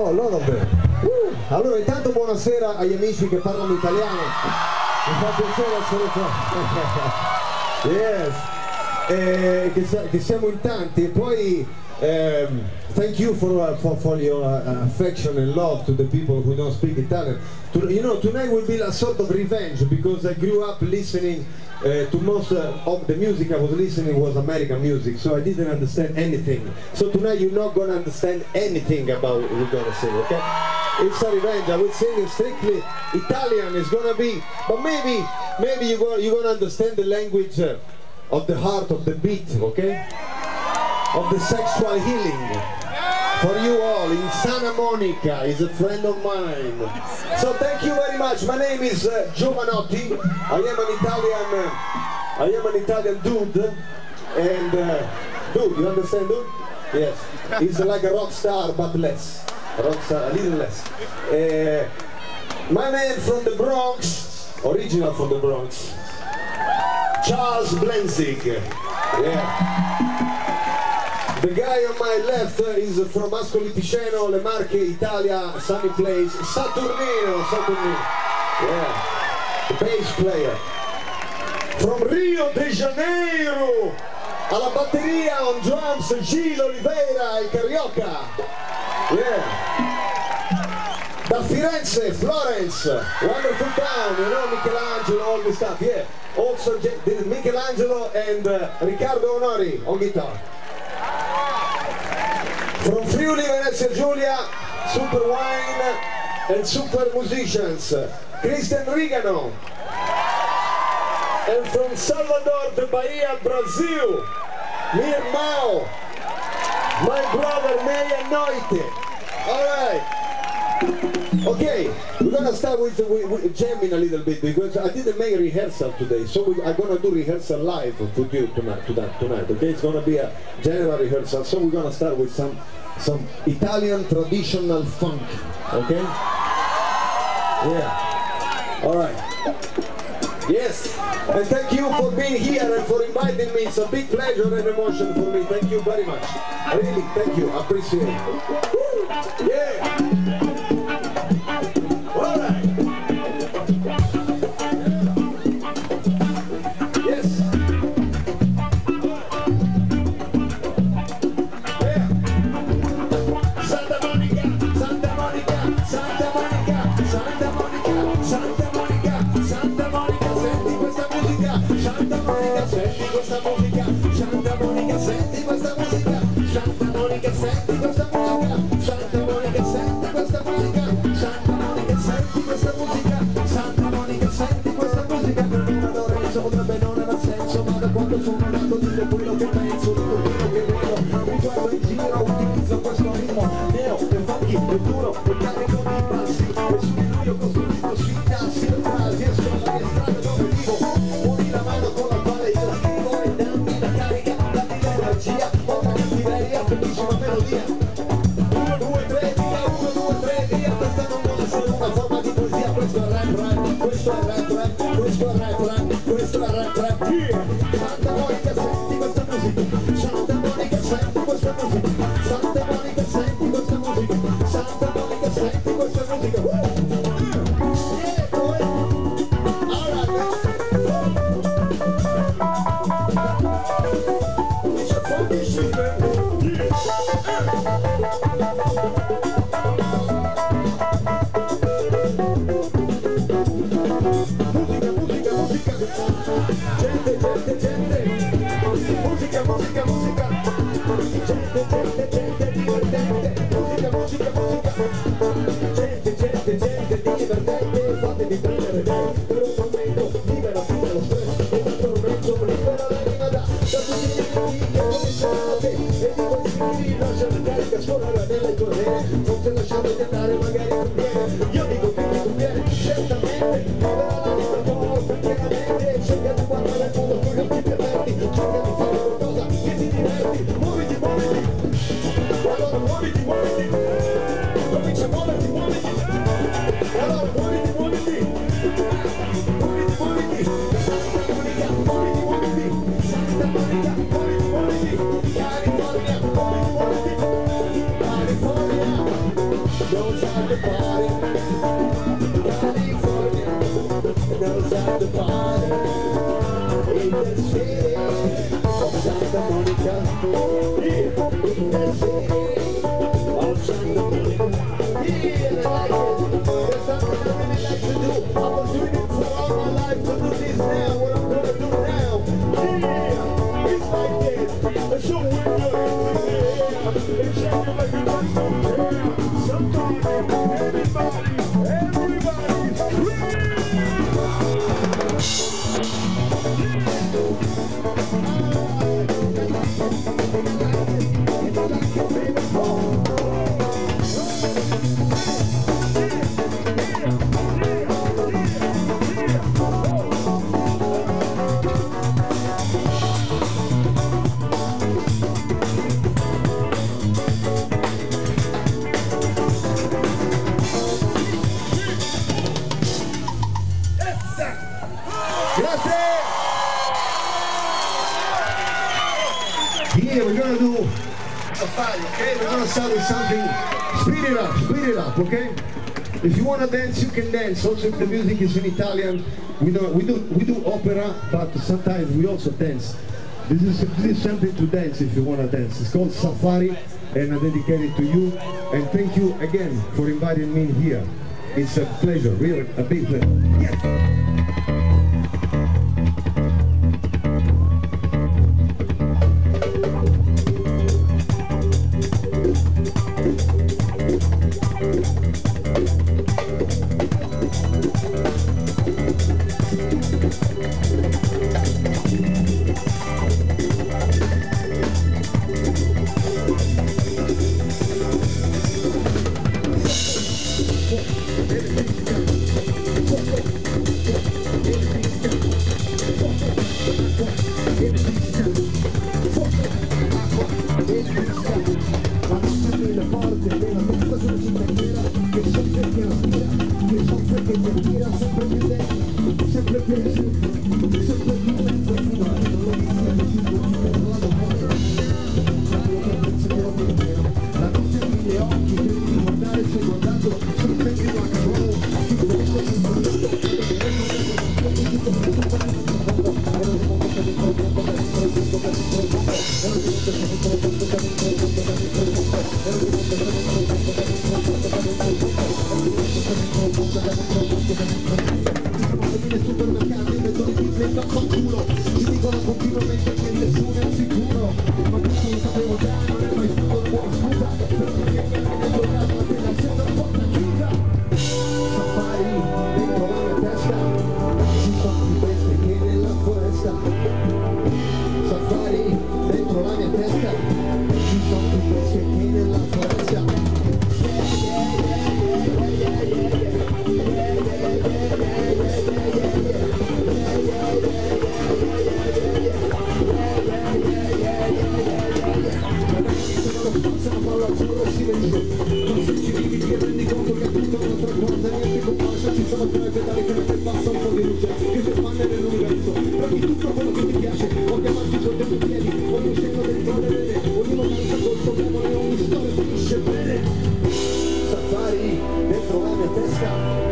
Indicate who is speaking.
Speaker 1: Oh, lot of them. Allora, intanto buonasera agli amici che parlano italiano. Mi fa piacere essere qua. Yes. Che siamo in tanti. E poi thank you for your affection and love to the people who don't speak Italian. You know, tonight will be a sort of revenge because I grew up listening to most of the music I was listening was American music, so I didn't understand anything. So tonight you're not gonna understand anything about what we're gonna sing, okay? It's a revenge. I will sing strictly Italian. It's gonna be, but maybe you're gonna understand the language of the heart, of the beat, okay? Of the sexual healing. For you all in Santa Monica, is a friend of mine. So thank you very much. My name is Giovanotti. I am an Italian dude. And dude, you understand dude? Yes. He's like a rock star, but less. A rock star, a little less. My man from the Bronx, original from the Bronx, Charles Blenzig. Yeah. The guy on my left is from Ascoli Piceno, Le Marche, Italia, sunny place, Saturnino. Yeah, the bass player. From Rio de Janeiro, alla batteria on drums, Gil Oliveira, il Carioca. Yeah. Da Firenze, Florence, wonderful town, you know, Michelangelo, all this stuff, yeah. Also Michelangelo and Riccardo Onori on guitar. From Friuli, Venezia Giulia, super wine and super musicians, Christian Rigano. And from Salvador de Bahia, Brazil, Mir Mao, my brother Meia Noite. Alright. Okay, we're gonna start with jamming a little bit because I didn't make a rehearsal today, so I'm gonna do rehearsal live for you tonight. Okay, it's gonna be a general rehearsal, so we're gonna start with some Italian traditional funk. Okay? Yeah. All right. Yes. And thank you for being here and for inviting me. It's a big pleasure and emotion for me. Thank you very much. Really, thank you. I appreciate it. Woo! Yeah. All right. Yes. Yeah. Santa Monica, Santa Monica, Santa Monica, Santa Monica, Santa Monica, Santa Monica, senti questa musica, Santa Monica, senti questa musica, Santa Monica, senti questa musica, Santa Monica, senti questa musica, Santa Monica, senti questa musica, Santa Monica, senti questa musica, Santa Monica, senti questa musica, per una Lorenzo potrebbe non aver senso, ma da quando sono nato dico quello che penso, dico quello che vedo, mi guardo in giro, utilizzo questo ritmo, neo, e funky, e duro, e carico di passi, e su di lui ho costruito sintassi e frasi, e sono la mia strada dove vivo, muovi la mano con la quale io scrivo e dammi la carica, dammi l'energia, poca cattiveria, bellissima melodia. 1, 2, 3, via, 1, 2, 3, via, questa non vuole essere una forma di poesia, questo è rap, questo è rap, questo è rap, questo è rap, yeah. Santa Monica, senti questa musica, Santa Monica, senti questa musica, Santa Monica, senti questa musica, Santa Monica, senti questa musica. Yeah, boy. All right, man. It's a funky shit, man. Yeah. Musica, musica, musica, gente, gente, gente, musica, musica, musica, gente, gente, gente, divertente, musica, musica, musica, gente, gente, gente, divertente, fatemi prendere lei, per un momento, libera fino allo stress, e dal tormento, libera l'anima da tutti i limiti che cominciano te, e di questi fili lascia la carica scorrere nelle tue vene, non te lasciate andare, magari conviene, io dico che ti conviene, certamente, libera l'anima tua, tranquillamente, cerca di guardare il mondo con gli occhi aperti, cerca di fare qualcosa che ti diverti, muoviti, muoviti, allora muoviti, muoviti, comincia a muoverti, muoviti, allora muoviti, muoviti, muoviti, muoviti, Santa Monica, muoviti, muoviti, Santa Monica, muoviti, muoviti, California, muoviti, muoviti, California. knows how to party. California knows how to party. In the city of Santa Monica. In the city of Santa Monica. Yeah, I like it. There's something I really like to do. I was doing it for all my life to do this now. What I'm gonna do now. Yeah, it's like this. So we're good. It's shaking like a dance. Somebody, everybody, scream! Yeah, we're gonna do safari, okay? We're gonna start with something. Speed it up, okay? If you wanna dance, you can dance. Also, if the music is in Italian, we do opera, but sometimes we also dance. This is something to dance if you wanna dance. It's called Safari, and I dedicate it to you. And thank you again for inviting me here. It's a pleasure, really, a big pleasure. Yes. Safari dentro la mia testa.